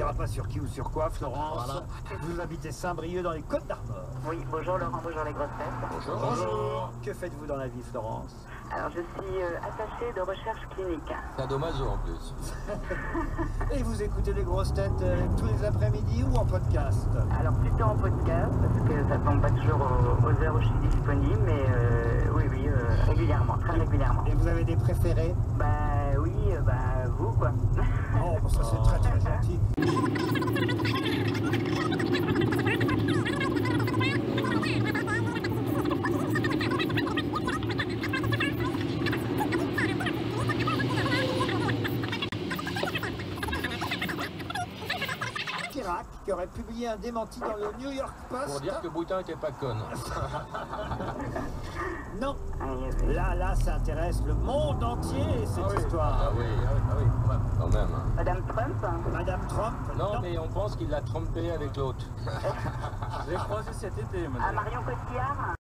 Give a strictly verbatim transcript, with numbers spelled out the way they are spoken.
dira pas sur qui ou sur quoi, Florence. Voilà. Vous habitez Saint-Brieuc dans les Côtes d'Armor. Oui, bonjour Laurent, bonjour les grosses têtes. Bonjour. Bonjour. Que faites-vous dans la vie, Florence? Alors je suis euh, attachée de recherche clinique. Sadomaso en plus. Et vous écoutez les grosses têtes euh, tous les après-midi ou en podcast? Alors plutôt en podcast, parce que ça tombe pas toujours aux, aux heures où je suis disponible, mais euh, oui, oui, euh, régulièrement, très régulièrement. Et vous avez des préférés? Bah oui, euh, bah vous quoi. Oh, bon, ça c'est très très gentil. Qui aurait publié un démenti dans le New York Post. Pour dire que Boutin était pas conne. Non. Ah, oui. Là, là, ça intéresse le monde entier, cette Ah oui. histoire. Ah oui, ah oui, ah oui, quand même. Quand même. hein. Madame Trump. Madame Trump. Non, mais on pense qu'il l'a trompé avec l'autre. J'ai croisé cet été, madame. Ah, Marion Cotillard.